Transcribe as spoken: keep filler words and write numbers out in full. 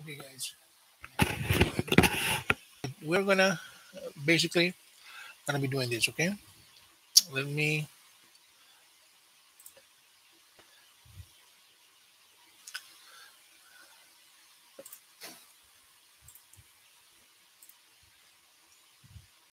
Okay, guys. We're gonna basically gonna be doing this. Okay. Let me